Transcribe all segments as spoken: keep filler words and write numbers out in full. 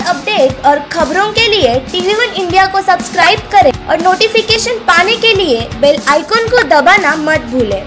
Update और खबरों के लिए टीवी वन इंडिया को सब्सक्राइब करें और नोटिफिकेशन पाने के लिए बेल आइकॉन को दबाना मत भूलें।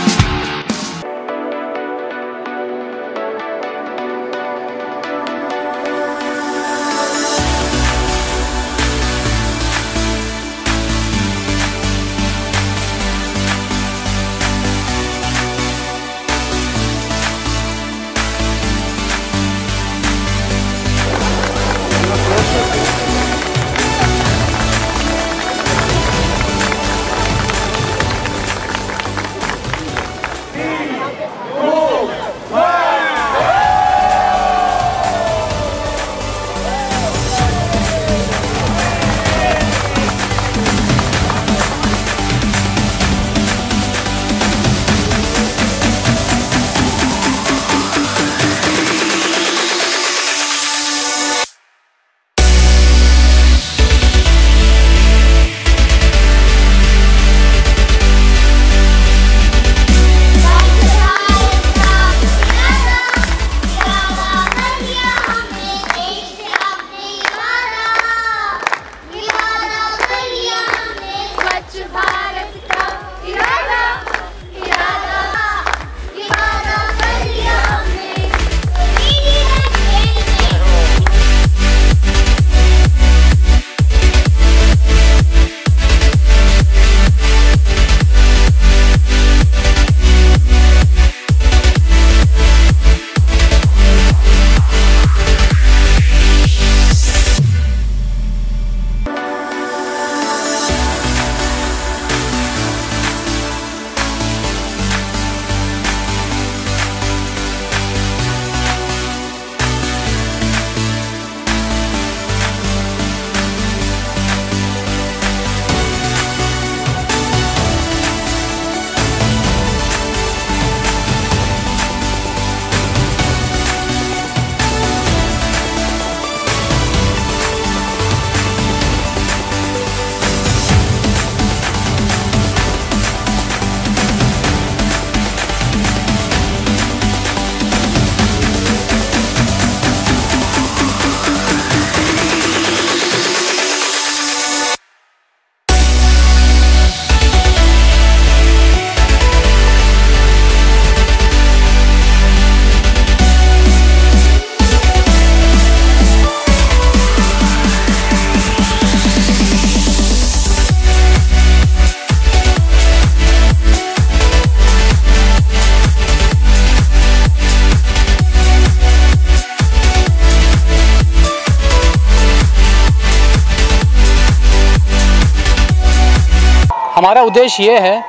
हमारा उद्देश्य ये है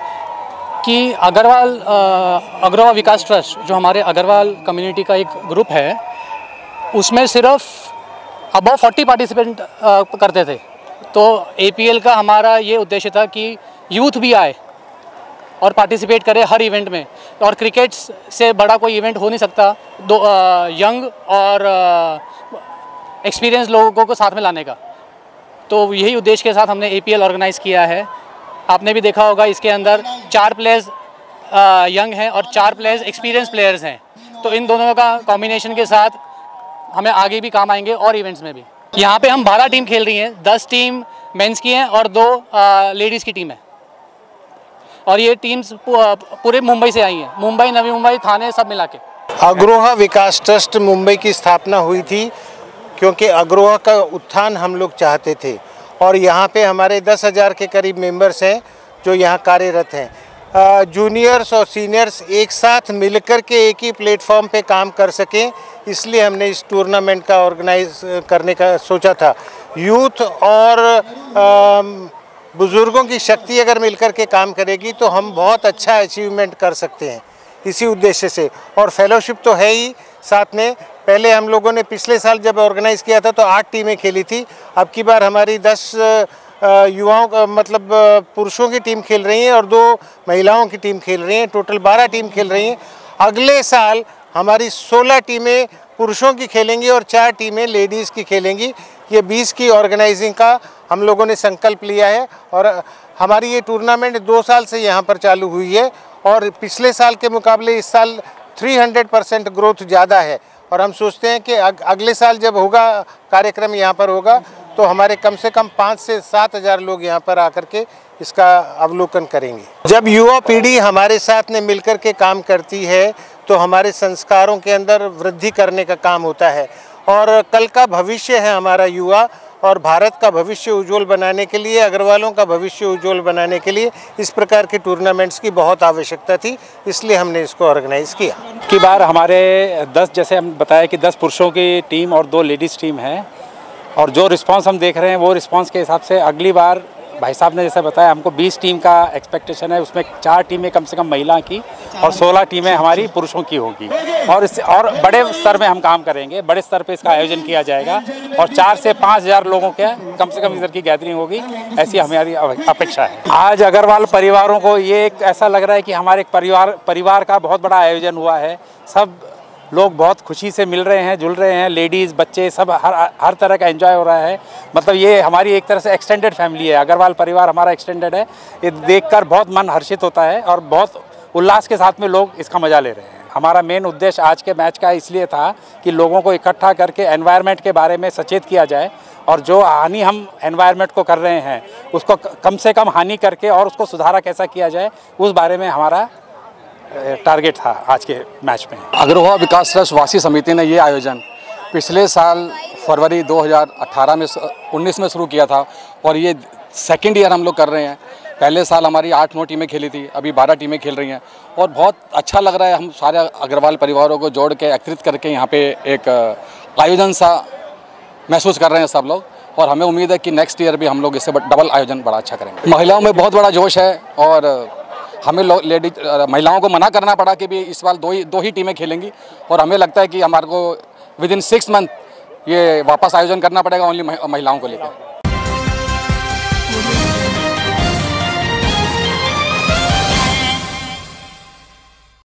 कि अग्रवाल अग्रवाल विकास ट्रस्ट जो हमारे अग्रवाल कम्युनिटी का एक ग्रुप है, उसमें सिर्फ अबव चालीस पार्टिसिपेंट करते थे। तो एपीएल का हमारा ये उद्देश्य था कि यूथ भी आए और पार्टिसिपेट करे हर इवेंट में। और क्रिकेट से बड़ा कोई इवेंट हो नहीं सकता दो आ, यंग और एक्सपीरियंस लोगों को साथ में लाने का। तो यही उद्देश्य के साथ हमने एपीएल ऑर्गेनाइज़ किया है। आपने भी देखा होगा, इसके अंदर चार प्लेयर्स यंग हैं और चार प्लेयर्स एक्सपीरियंस प्लेयर्स हैं। तो इन दोनों का कॉम्बिनेशन के साथ हमें आगे भी काम आएंगे और इवेंट्स में भी। यहाँ पे हम बारह टीम खेल रही हैं, दस टीम मेंस की हैं और दो लेडीज़ की टीम है। और ये टीम्स पूरे मुंबई से आई हैं, मुंबई, नवी मुंबई, थाने सब मिला के। अग्रोहा विकास ट्रस्ट मुंबई की स्थापना हुई थी क्योंकि अग्रोहा का उत्थान हम लोग चाहते थे। और यहाँ पे हमारे दस हज़ार के करीब मेंबर्स हैं जो यहाँ कार्यरत हैं। जूनियर्स और सीनियर्स एक साथ मिलकर के एक ही प्लेटफॉर्म पे काम कर सकें, इसलिए हमने इस टूर्नामेंट का ऑर्गेनाइज करने का सोचा था। यूथ और बुज़ुर्गों की शक्ति अगर मिलकर के काम करेगी तो हम बहुत अच्छा अचीवमेंट कर सकते हैं, इसी उद्देश्य से। और फेलोशिप तो है ही साथ में। पहले हम लोगों ने पिछले साल जब ऑर्गेनाइज़ किया था तो आठ टीमें खेली थी। अब की बार हमारी दस युवाओं का मतलब पुरुषों की टीम खेल रही हैं और दो महिलाओं की टीम खेल रही हैं, टोटल बारह टीम खेल रही हैं। अगले साल हमारी सोलह टीमें पुरुषों की खेलेंगी और चार टीमें लेडीज़ की खेलेंगी। ये बीस की ऑर्गेनाइजिंग का हम लोगों ने संकल्प लिया है। और हमारी ये टूर्नामेंट दो साल से यहाँ पर चालू हुई है और पिछले साल के मुकाबले इस साल तीन सौ परसेंट ग्रोथ ज़्यादा है। और हम सोचते हैं कि अग, अगले साल जब होगा कार्यक्रम यहाँ पर होगा तो हमारे कम से कम पाँच से सात हज़ार लोग यहाँ पर आकर के इसका अवलोकन करेंगे। जब युवा पीढ़ी हमारे साथ में मिलकर के काम करती है तो हमारे संस्कारों के अंदर वृद्धि करने का काम होता है और कल का भविष्य है हमारा युवा, और भारत का भविष्य उज्जवल बनाने के लिए, अग्रवालों का भविष्य उज्जवल बनाने के लिए इस प्रकार के टूर्नामेंट्स की बहुत आवश्यकता थी, इसलिए हमने इसको ऑर्गेनाइज़ किया। की बार हमारे दस, जैसे हम बताया कि दस पुरुषों की टीम और दो लेडीज़ टीम है, और जो रिस्पांस हम देख रहे हैं वो रिस्पांस के हिसाब से अगली बार भाई साहब ने जैसे बताया हमको बीस टीम का एक्सपेक्टेशन है, उसमें चार टीमें कम से कम महिला की और सोलह टीमें हमारी पुरुषों की होगी, और इस और बड़े स्तर में हम काम करेंगे, बड़े स्तर पे इसका आयोजन किया जाएगा और चार से पाँच हज़ार लोगों के कम से कम इधर की गैदरिंग होगी, ऐसी हमारी अपेक्षा है। आज अग्रवाल परिवारों को ये एक ऐसा लग रहा है कि हमारे परिवार परिवार का बहुत बड़ा आयोजन हुआ है, सब लोग बहुत खुशी से मिल रहे हैं, जुल रहे हैं, लेडीज़ बच्चे सब हर हर तरह का एंजॉय हो रहा है। मतलब ये हमारी एक तरह से एक्सटेंडेड फैमिली है, अग्रवाल परिवार हमारा एक्सटेंडेड है। ये देखकर बहुत मन हर्षित होता है और बहुत उल्लास के साथ में लोग इसका मज़ा ले रहे हैं। हमारा मेन उद्देश्य आज के मैच का इसलिए था कि लोगों को इकट्ठा करके एनवायरनमेंट के बारे में सचेत किया जाए, और जो हानि हम एनवायरनमेंट को कर रहे हैं उसको कम से कम हानि करके और उसको सुधारा कैसा किया जाए, उस बारे में हमारा टारगेट था आज के मैच में। अग्रवाल विकास ट्रस्ट वासी समिति ने ये आयोजन पिछले साल फरवरी दो हज़ार अठारह में उन्नीस में शुरू किया था, और ये सेकंड ईयर हम लोग कर रहे हैं। पहले साल हमारी आठ नौ टीमें खेली थी, अभी बारह टीमें खेल रही हैं, और बहुत अच्छा लग रहा है। हम सारे अग्रवाल परिवारों को जोड़ के एकत्रित करके यहाँ पे एक आयोजन सा महसूस कर रहे हैं सब लोग, और हमें उम्मीद है कि नेक्स्ट ईयर भी हम लोग इससे डबल आयोजन बड़ा अच्छा करेंगे। महिलाओं में बहुत बड़ा जोश है, और हमें लेडीज महिलाओं को मना करना पड़ा कि भी इस बार दो ही दो ही टीमें खेलेंगी, और हमें लगता है कि हमारे को विद इन सिक्स मंथ ये वापस आयोजन करना पड़ेगा ओनली महिलाओं को लेकर।